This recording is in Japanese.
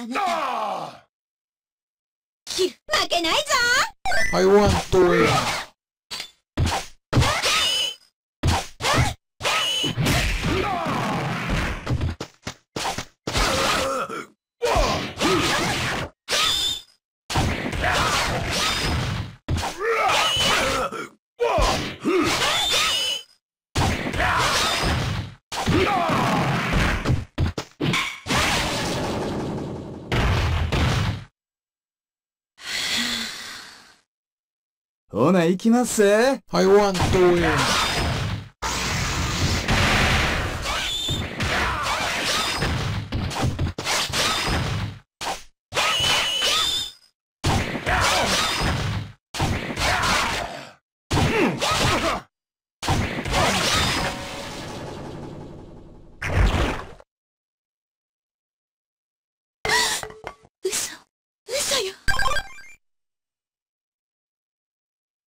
あなた。負けないぞ。 I want to win. ほな、行きます。 I want to win.